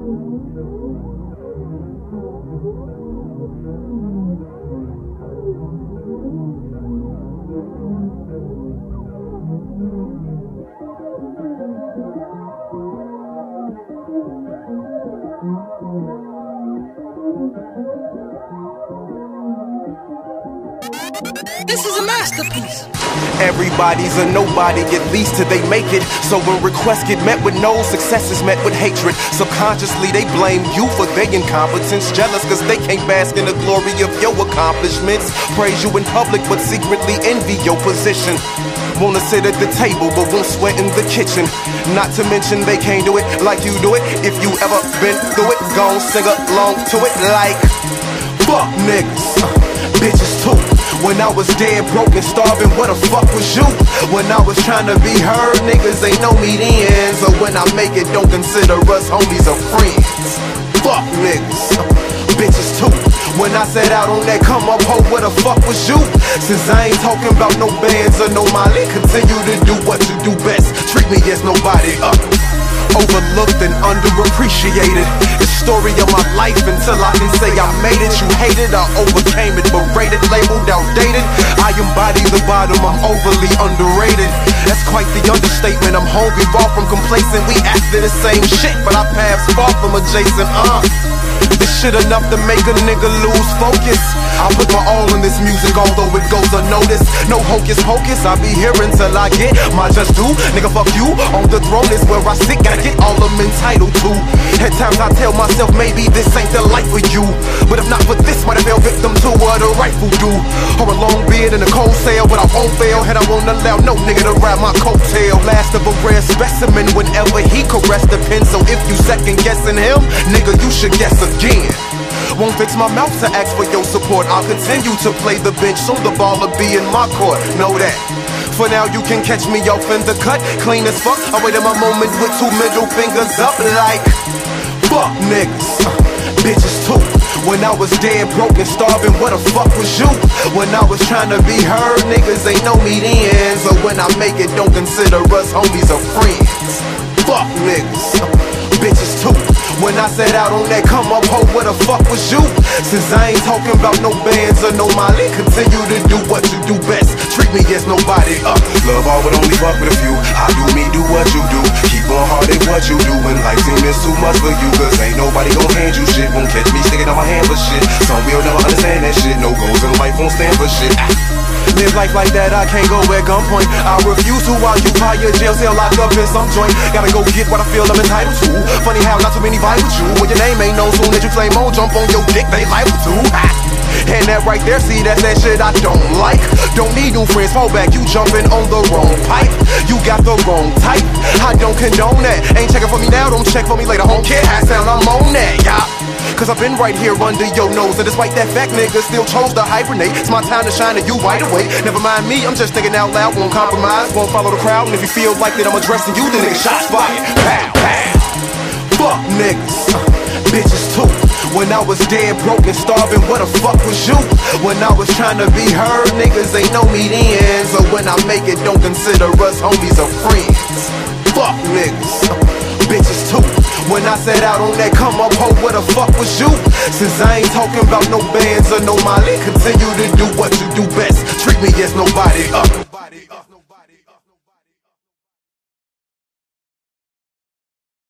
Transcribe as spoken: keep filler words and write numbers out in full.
This is a masterpiece. Everybody's a nobody, at least till they make it. So when requests get met with no, success is met with hatred. Subconsciously they blame you for their incompetence. Jealous cause they can't bask in the glory of your accomplishments. Praise you in public but secretly envy your position. Wanna sit at the table but won't sweat in the kitchen. Not to mention they can't do it like you do it. If you ever been through it, gon' sing along to it like fuck niggas, uh, bitches too. When I was dead, broke and starving, what the fuck was you? When I was trying to be heard, niggas ain't know me then. So when I make it, don't consider us homies or friends. Fuck niggas, uh, bitches too. When I set out on that come up, ho, where the fuck was you? Since I ain't talking about no bands or no Molly, continue to do what you do best. Treat me as nobody up. Overlooked and underappreciated. The story of my life until I can say I made it. You hated, I overcame it, berated, labeled outdated. I embody the bottom, I'm overly underrated. That's quite the understatement. I'm hungry, far from complacent. We after the same shit, but our paths far from adjacent. Uh, this shit enough to make a nigga lose focus. I put my all in this music, although it goes unnoticed. No hocus pocus, I be here until I get my just due. Nigga, fuck you, on the throne is where I sit. Gotta get all I'm entitled to. At times I tell myself maybe this ain't the life for you, but if not for this, might have fell victim to what a rightful do. Or a long beard and a cold sail, but I won't fail. And I won't allow no nigga to ride my coattail. Last of a rare specimen whenever he caressed the pen. So if you second guessing him, nigga, you should guess again. Won't fix my mouth to ask for your support. I'll continue to play the bench, soon the ball will be in my court. Know that. For now you can catch me off in the cut, clean as fuck. I waited my moment with two middle fingers up like fuck niggas, uh, bitches too. When I was dead, broke and starving, what the fuck was you? When I was trying to be heard, niggas ain't know me then. So when I make it, don't consider us homies or friends. Fuck niggas, uh, bitches too. When I set out on that come up, ho, where the fuck was you? Since I ain't talking about no bands or no Molly, continue to do what you do best. Treat me as nobody up. Uh, love all but only fuck with a few. I do me, do what you do. Keep on hard at what you do. When life seems too much for you, cause ain't nobody gon' hand you shit. Won't catch me sticking on my hand for shit. Some will never understand that shit. No goals in life won't stand for shit. Ah. Live life like that, I can't go at gunpoint. I refuse to occupy your jail cell locked up in some joint. Gotta go get what I feel I'm entitled to. Funny how not too many vibe with you. When your name ain't known, soon as you claim on, jump on your dick, they liable to. Ah. And that right there, see, that's that shit I don't like. Don't need new friends, fall back, you jumping on the wrong pipe. You got the wrong type, I don't condone that. Ain't checking for me now, don't check for me later. Home kid, hat sound, I'm on that, yeah. Cause I've been right here under your nose. And despite that fact, nigga still chose to hibernate. It's my time to shine and you wide awake. Never mind me, I'm just thinking out loud. Won't compromise, won't follow the crowd. And if you feel like that I'm addressing you, then nigga, shots fired. Pow, pow. Fuck niggas, uh, bitches too. When I was dead, broke and starving, what the fuck was you? When I was trying to be heard, niggas ain't know me then. So when I make it, don't consider us homies or friends. Fuck niggas, uh, bitches too. When I set out on that come up, ho, where the fuck was you? Since I ain't talking about no bands or no Molly, continue to do what you do best. Treat me as nobody up. Uh.